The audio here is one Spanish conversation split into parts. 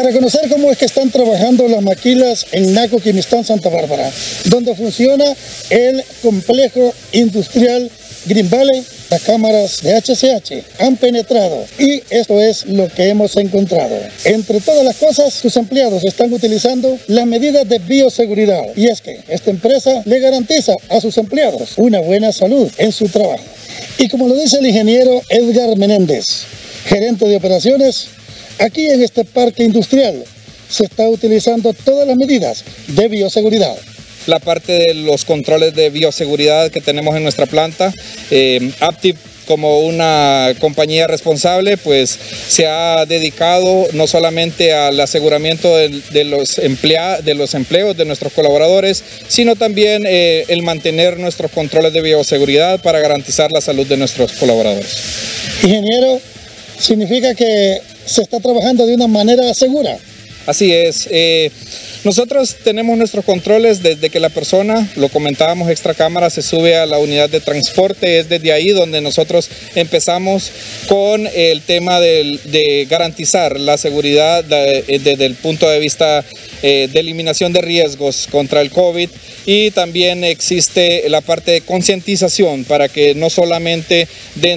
Para conocer cómo es que están trabajando las maquilas en Naco Quimistán, Santa Bárbara, donde funciona el complejo industrial Green Valley, las cámaras de HCH han penetrado y esto es lo que hemos encontrado. Entre todas las cosas, sus empleados están utilizando las medidas de bioseguridad y es que esta empresa le garantiza a sus empleados una buena salud en su trabajo. Y como lo dice el ingeniero Edgar Menéndez, gerente de operaciones, aquí en este parque industrial se está utilizando todas las medidas de bioseguridad. La parte de los controles de bioseguridad que tenemos en nuestra planta, Aptiv, como una compañía responsable, pues se ha dedicado no solamente al aseguramiento de los empleos de nuestros colaboradores, sino también el mantener nuestros controles de bioseguridad para garantizar la salud de nuestros colaboradores. Ingeniero, significa que se está trabajando de una manera segura. Así es. Nosotros tenemos nuestros controles desde que la persona, lo comentábamos extra cámara, se sube a la unidad de transporte. Es desde ahí donde nosotros empezamos con el tema de garantizar la seguridad desde el punto de vista de eliminación de riesgos contra el COVID. Y también existe la parte de concientización para que no solamente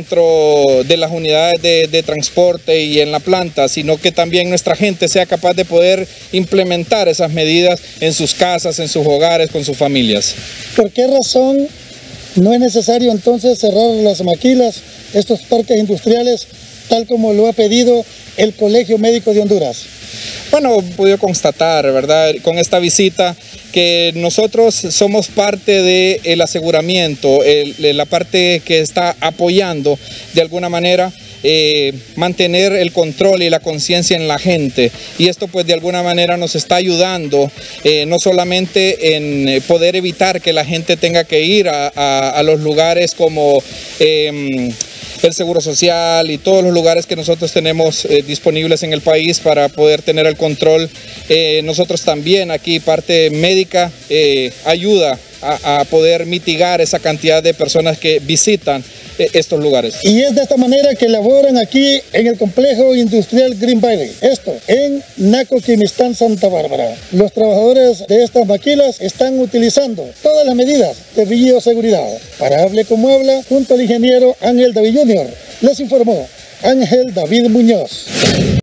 dentro de las unidades de transporte y en la planta, sino que también nuestra gente sea capaz de poder implementar esas medidas en sus casas, en sus hogares, con sus familias. ¿Por qué razón no es necesario entonces cerrar las maquilas, estos parques industriales, tal como lo ha pedido el Colegio Médico de Honduras? Bueno, he podido constatar, ¿verdad?, con esta visita que nosotros somos parte del aseguramiento, la parte que está apoyando de alguna manera mantener el control y la conciencia en la gente, y esto pues de alguna manera nos está ayudando no solamente en poder evitar que la gente tenga que ir a los lugares como el Seguro Social y todos los lugares que nosotros tenemos disponibles en el país para poder tener el control. Nosotros también aquí, parte médica, ayuda a poder mitigar esa cantidad de personas que visitan estos lugares. Y es de esta manera que laboran aquí en el complejo industrial Green Valley, esto en Naco Quimistán, Santa Bárbara. Los trabajadores de estas maquilas están utilizando todas las medidas de bioseguridad. Para Hable como Habla, junto al ingeniero Ángel David Jr., les informó Ángel David Muñoz.